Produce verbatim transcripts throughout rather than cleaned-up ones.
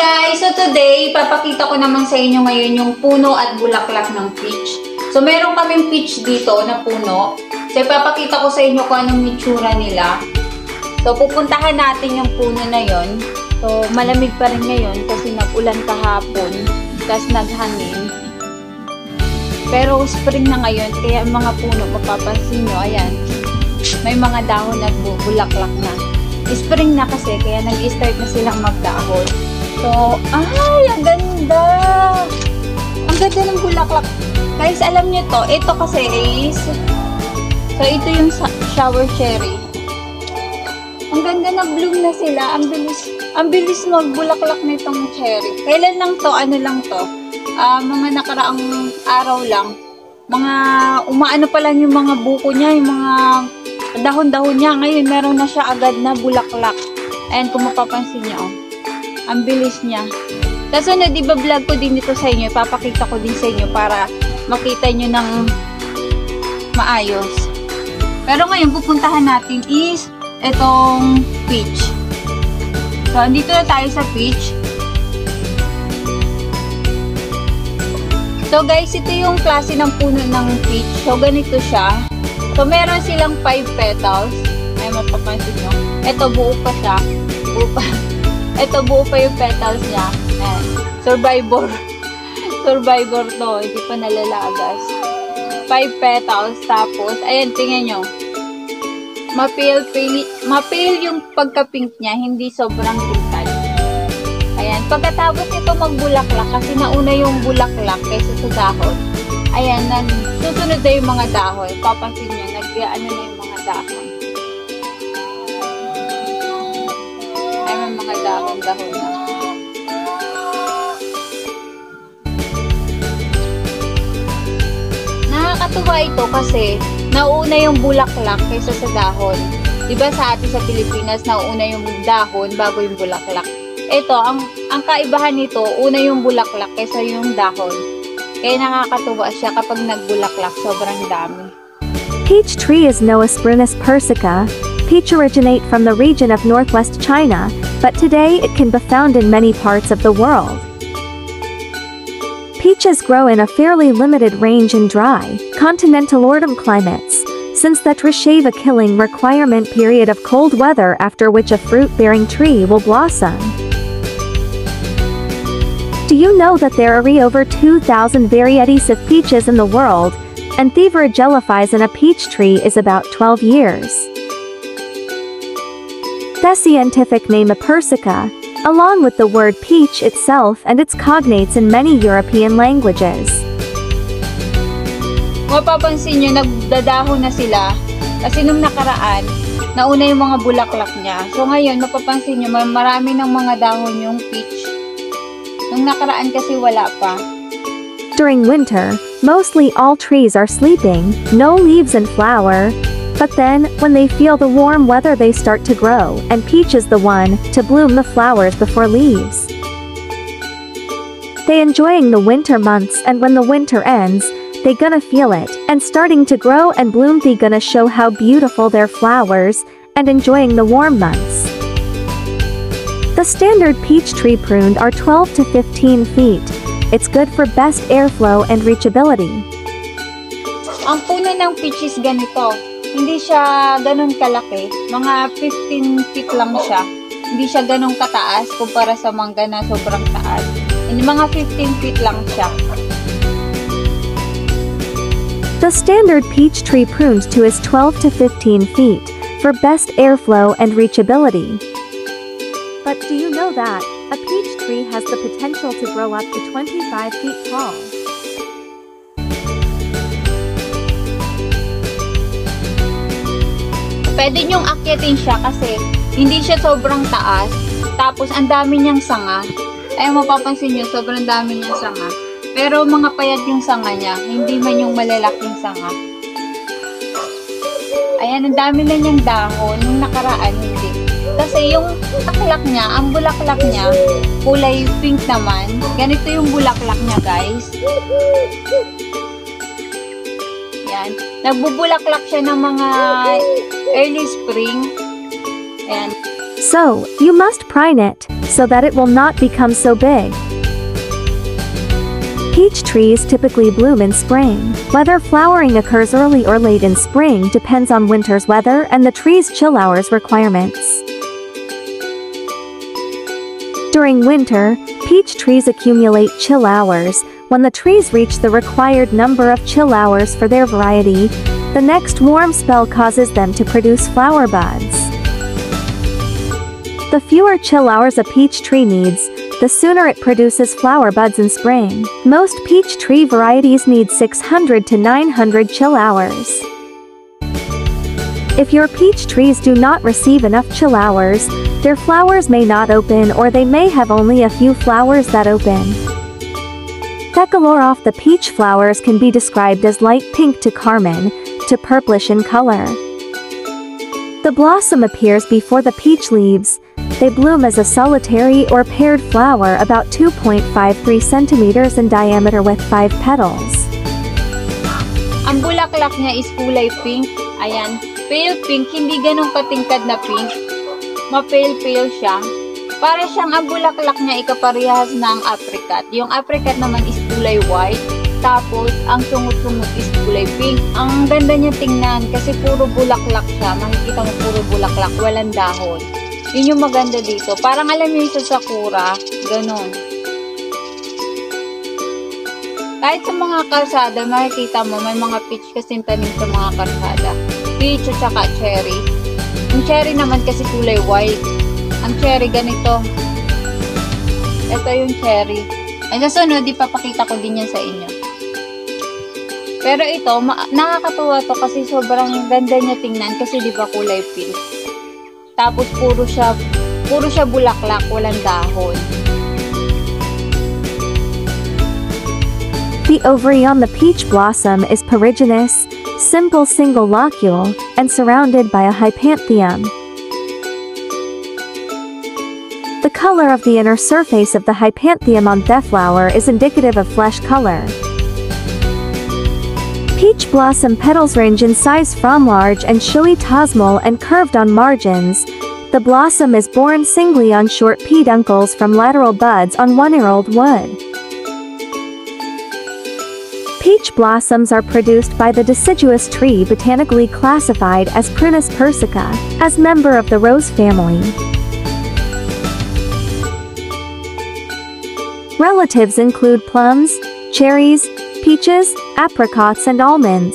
guys! So today, papakita ko naman sa inyo ngayon yung puno at bulaklak ng peach. So meron kaming peach dito na puno. So ipapakita ko sa inyo kung anong itsura nila. So pupuntahan natin yung puno na yon. So malamig pa rin ngayon kasi nag-ulan kahapon. Tapos naghangin. Pero spring na ngayon, kaya ang mga puno, mapapansin nyo, ayan, may mga dahon at bulaklak na. Spring na kasi, kaya nag-start na silang magdahon. So, ay, ang ganda! Ang ganda ng bulaklak. Guys, alam nyo to, ito kasi is, so ito yung shower cherry. Ang ganda na bloom na sila. Ang bilis, ang bilis magbulaklak nitong cherry. Kailan lang to, ano lang to, uh, mga nakaraang araw lang. Mga, umaano pa lang yung mga buko niya, yung mga dahon-dahon niya. Ngayon, meron na siya agad na bulaklak. Ayan, kung mapapansin niyo, oh. Ang bilis niya. Tapos ano, diba vlog ko din dito sa inyo, ipapakita ko din sa inyo para makita nyo ng maayos. Pero ngayon, pupuntahan natin is itong peach. So, andito na tayo sa peach. So guys, ito yung klase ng puno ng peach. So, ganito siya. So, meron silang five petals. Ay, mapapansin nyo. Ito, buo pa siya. Buo pa. Ito, buo pa yung petals niya. Ayan. Survivor. Survivor to. Hindi pa nalalagas. Five petals. Tapos, ayan, tingnan nyo. Mapale, mapale yung pagka-pink niya. Hindi sobrang tingkad. Ayan. Pagkatapos ito magbulaklak, kasi nauna yung bulaklak kaysa sa dahon. Ayan, nag, susunod na yung mga dahon. Papansin nyo, nag-ano na yung mga dahon. Ay, may mga dahon-dahon na. Nakakatuwa ito kasi nauna yung bulaklak kaysa sa dahon. Diba sa atin sa Pilipinas, nauna yung dahon bago yung bulaklak. Ito, ang, ang kaibahan nito, una yung bulaklak kaysa yung dahon. Kaya nakakatuwa siya kapag nagbulaklak, sobrang dami. Peach tree is Noasprunus persica. Peach originate from the region of northwest China, but today it can be found in many parts of the world. Peaches grow in a fairly limited range in dry, continental autumn climates, since that receive a killing requirement period of cold weather after which a fruit-bearing tree will blossom. Do you know that there are over two thousand varieties of peaches in the world, and the average life in a peach tree is about twelve years? The scientific name of persica, along with the word peach itself and its cognates in many European languages. Mapapansin nyo, nagdadahon na sila kasi nung nakaraan, nauna yung mga bulaklak niya. So ngayon, mapapansin nyo, marami ng mga dahon yung peach. Nung nakaraan kasi wala pa. During winter, mostly all trees are sleeping, no leaves and flower. But then, when they feel the warm weather, they start to grow, and peach is the one to bloom the flowers before leaves. They enjoying the winter months, and when the winter ends, they gonna feel it, and starting to grow and bloom, they gonna show how beautiful their flowers, and enjoying the warm months. The standard peach tree pruned are twelve to fifteen feet. It's good for best airflow and reachability. Ang puno ng peach is ganito. Hindi siya ganun kalaki. Mga fifteen feet lang siya. Hindi siya ganun kataas kumpara sa mangga na sobrang taas. Hindi, mga fifteen feet lang siya. The standard peach tree pruned to is twelve to fifteen feet for best airflow and reachability. But do you know that a peach tree has the potential to grow up to twenty-five feet tall? Pwede nyong akyatin siya kasi hindi siya sobrang taas. Tapos, ang dami niyang sanga. Ay, mapapansin nyo, sobrang dami niyang sanga. Pero, mga payat yung sanga niya. Hindi man yung malalaking sanga. Ayan, ang dami na niyang dahon. Nung nakaraan, hindi. Kasi yung bulaklak niya, ang bulaklak niya, kulay pink naman. Ganito yung bulaklak niya, guys. Yan. Nagbubulaklak siya ng mga early spring. Ayan. So, you must prune it, so that it will not become so big. Peach trees typically bloom in spring. Whether flowering occurs early or late in spring depends on winter's weather and the tree's chill hours requirements. During winter, peach trees accumulate chill hours. When the trees reach the required number of chill hours for their variety, the next warm spell causes them to produce flower buds. The fewer chill hours a peach tree needs, the sooner it produces flower buds in spring. Most peach tree varieties need six hundred to nine hundred chill hours. If your peach trees do not receive enough chill hours, their flowers may not open or they may have only a few flowers that open. The color of the peach flowers can be described as light pink to carmine, to purplish in color. The blossom appears before the peach leaves. They bloom as a solitary or paired flower about two point five three centimeters in diameter with five petals. Ang bulaklak niya is kulay pink. Ayan, pale pink, hindi ganun katingkad na pink. Ma-pale-pale siya. Para siyang ang bulaklak niya ikaparehas ng apricot. Yung apricot naman is kulay white. Tapos, ang sungot-sungot is kulay pink. Ang ganda niya tingnan kasi puro bulaklak siya. Makikita mo puro bulaklak, walang dahon. Yun yung maganda dito. Parang alam niyo sa sakura, ganun. Kahit sa mga kalsada, makikita mo, may mga peach kasing tanim sa mga kalsada. Peach at saka cherry. Ang cherry naman kasi kulay white. Ang cherry ganito. Ito yung cherry. Ay, sa sunod, ipapakita ko din yan sa inyo. Pero ito, nakakatuwa to kasi sobrang ganda niya tingnan kasi di ba kulay pink. Tapos puro siya, puro siya bulaklak, walang dahon. The ovary on the peach blossom is perigynous, simple single locule, and surrounded by a hypanthium. The color of the inner surface of the hypanthium on the flower is indicative of flesh color. Peach blossom petals range in size from large and showy tosmal and curved on margins. The blossom is borne singly on short peduncles from lateral buds on one-year-old wood. Peach blossoms are produced by the deciduous tree botanically classified as Prunus persica, as member of the rose family. Relatives include plums, cherries, peaches, apricots and almonds.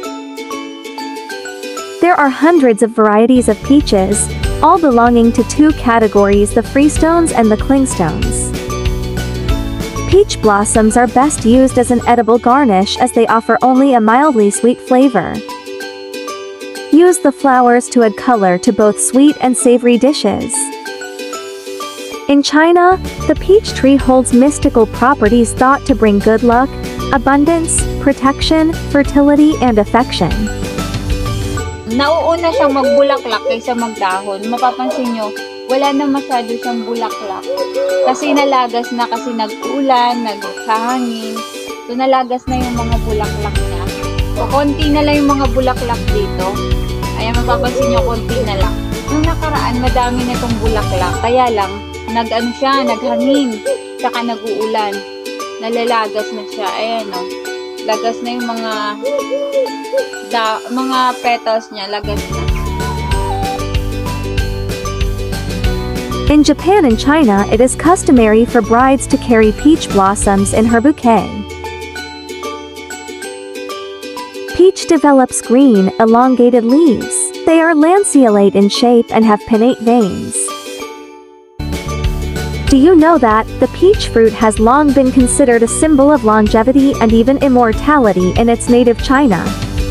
There are hundreds of varieties of peaches, all belonging to two categories, the freestones and the clingstones. Peach blossoms are best used as an edible garnish as they offer only a mildly sweet flavor. Use the flowers to add color to both sweet and savory dishes. In China, the peach tree holds mystical properties thought to bring good luck, abundance, protection, fertility, and affection. Nauuna siyang magbulaklak kaysa magdahon. Mapapansin nyo, wala na masyado siyang bulaklak. Kasi nalagas na kasi nag-ulan, naghahangin. So nalagas na yung mga bulaklak niya. O konti na lang yung mga bulaklak dito. Ayan, mapapansin nyo, konti na lang. Nung nakaraan, madami na itong bulaklak. Kaya lang, nag-ano siya, naghangin. Saka nag-uulan. Nalalagas na siya. Ayan o. Lagas na yung mga da, mga petals niya. Lagas na. In Japan and China, it is customary for brides to carry peach blossoms in her bouquet. Peach develops green, elongated leaves. They are lanceolate in shape and have pinnate veins. Do you know that the peach fruit has long been considered a symbol of longevity and even immortality in its native China?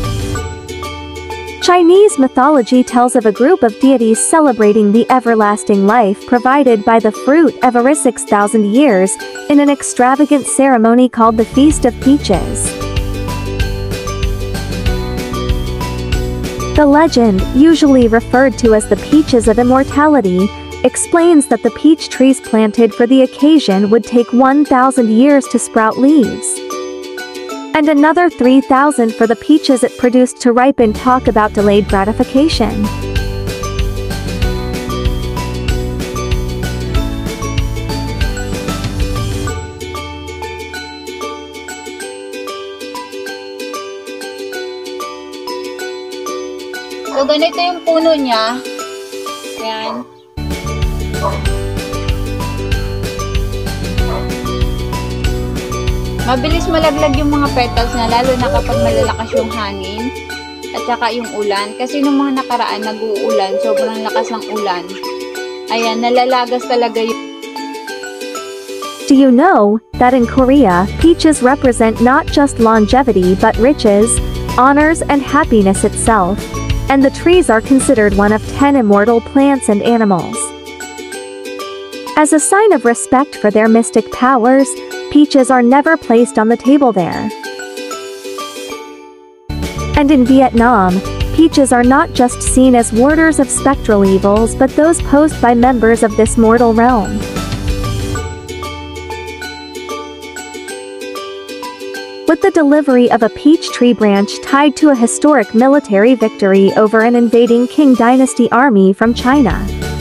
Chinese mythology tells of a group of deities celebrating the everlasting life provided by the fruit every six thousand years in an extravagant ceremony called the Feast of Peaches. The legend, usually referred to as the Peaches of Immortality, explains that the peach trees planted for the occasion would take one thousand years to sprout leaves, and another three thousand for the peaches it produced to ripen. Talk about delayed gratification. So, ganito yung puno niya. Ayan. Mabilis malaglag yung mga petals na, lalo na kapag malalakas yung hangin at saka yung ulan. Kasi nung mga nakaraan, nag-uulan, sobrang lakas ng ulan. Ayan, nalalagas talaga yung... Do you know that in Korea, peaches represent not just longevity but riches, honors, and happiness itself? And the trees are considered one of ten immortal plants and animals. As a sign of respect for their mystic powers, peaches are never placed on the table there. And in Vietnam, peaches are not just seen as warders of spectral evils but those posed by members of this mortal realm. With the delivery of a peach tree branch tied to a historic military victory over an invading Qing dynasty army from China.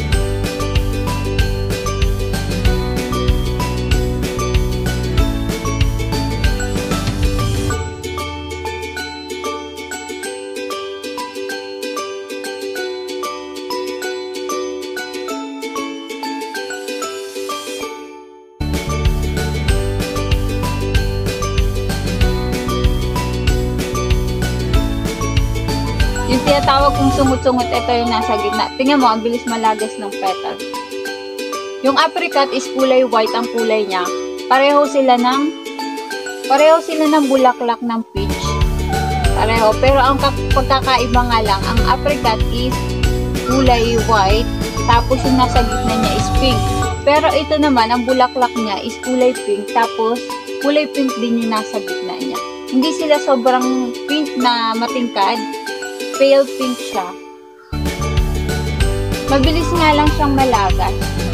Yung tinatawag kong sungot-sungot, ito yung nasa gitna. Tingnan mo, ang bilis malagas ng petal. Yung apricot is kulay white ang kulay niya. Pareho sila ng pareho sila ng bulaklak ng peach. Pareho. Pero ang pagkakaiba nga lang, ang apricot is kulay white, tapos yung nasa gitna niya is pink. Pero ito naman, ang bulaklak niya is kulay pink, tapos kulay pink din yung nasa gitna niya. Hindi sila sobrang pink na matingkad. Pale pink siya. Mabilis nga lang siyang malagas.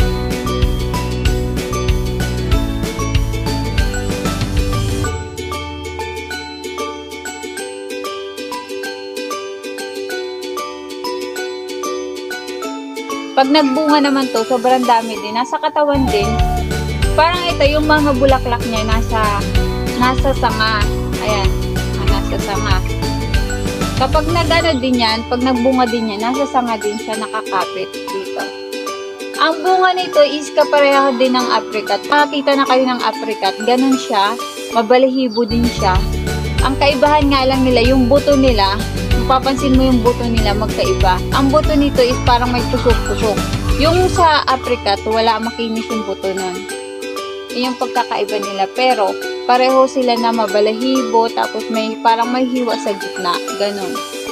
Pag nagbunga naman to, sobrang dami din. Nasa katawan din. Parang ito, yung mga bulaklak niya nasa nasa sanga. Ayan. Nasa sanga. Kapag nagano din yan, pag nagbunga din yan, nasa sanga din siya nakakapit dito. Ang bunga nito is kapareho din ng apricot. Makakita na kayo ng apricot. Ganon siya. Mabalahibo din siya. Ang kaibahan nga lang nila, yung buto nila, mapapansin mo yung buto nila magkaiba. Ang buto nito is parang may tusok-tusok. Yung sa apricot, wala, makinis yung buto nun. Yun yung pagkakaiba nila. Pero, pareho sila na mabalahibo, tapos may parang may hiwa sa gitna. Ganon.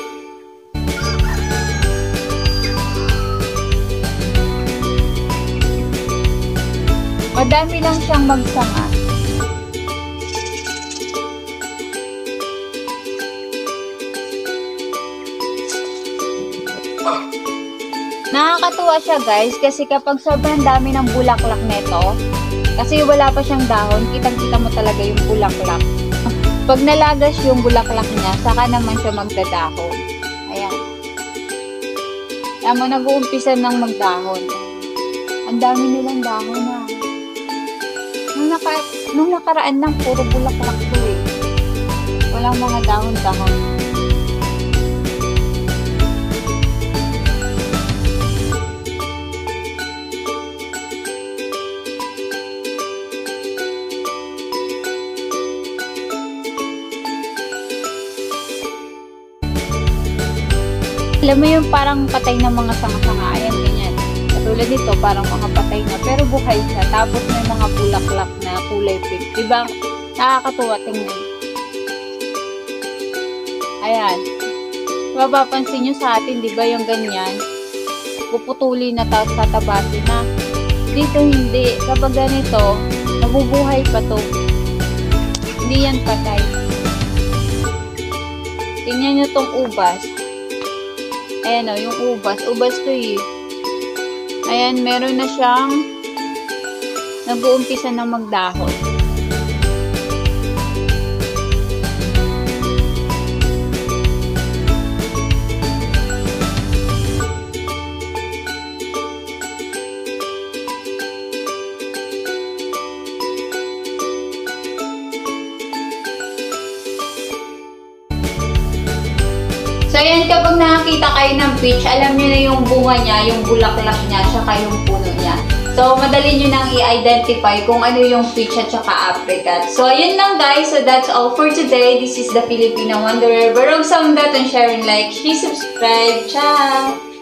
Madami lang siyang magsanga. Nakakatuwa siya guys, kasi kapag sobrang dami ng bulaklak nito, kasi wala pa siyang dahon, kitang-kita mo talaga yung bulaklak. Pag nalagas yung bulaklak niya, saka naman siya magdadahon. Ayan. Ayan mo, nag-uumpisa ng magdahon. Ang dami nilang dahon na. Nung, naka, nung nakaraan lang, puro bulaklak to eh. Walang mga dahon-dahon. Alam mo yung parang patay na mga sanga-sanga, ayan, ganyan. Katulad nito, parang mga patay na, pero buhay siya. Tapos may mga bulaklak na kulay pink. Diba? Nakakatuwa, tingnan. Ayan. Mapapansin nyo sa atin, diba yung ganyan? Puputuli na, tapos tatabasin na. Dito hindi. Kapag ganito, nabubuhay pa to. Hindi yan patay. Tingnan nyo tong ubas. Ayan o, yung ubas. Ubas to eh. Ayan, meron na siyang nag-uumpisa na magdahon. So, ayan, kapag nakakita kayo ng peach, alam nyo na yung bunga niya, yung bulaklak niya, tsaka yung puno niya. So, madali nyo nang i-identify kung ano yung peach at tsaka apricot. So, ayun lang guys. So, that's all for today. This is the Filipino Wanderer. Barog sa that and sharing, like, please subscribe. Ciao!